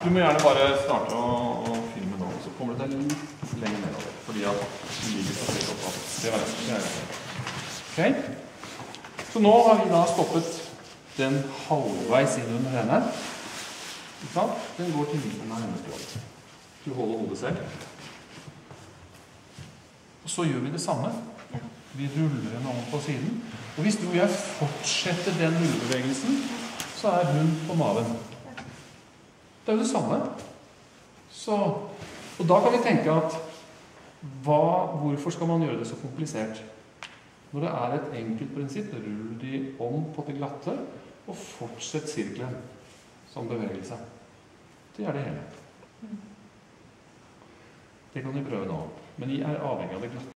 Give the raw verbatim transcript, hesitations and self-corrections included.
Du må gjerne bare starte å, å filme nå, så kommer det til litt lenger nedover, fordi at du ligger så høyt opp. Det var det. Ok? Så nå har vi da stoppet den halvveis inn under henne. Ikke sant? Den går til midten av hennes blod. Du holder hodet selv. Og så gjør vi det samme. Vi ruller henne om på siden. Og hvis du og jeg fortsetter den rullebevegelsen, så er hun på maven. Det er jo det samme. Så, og da kan vi tenke at hva, hvorfor skal man gjøre det så komplisert? Når det er et enkelt prinsipp, rull de om på det glatte og fortsett sirkelen som bevegelse. Det er det hele. Det kan vi prøve nå. Men vi er avhengig av det glatte.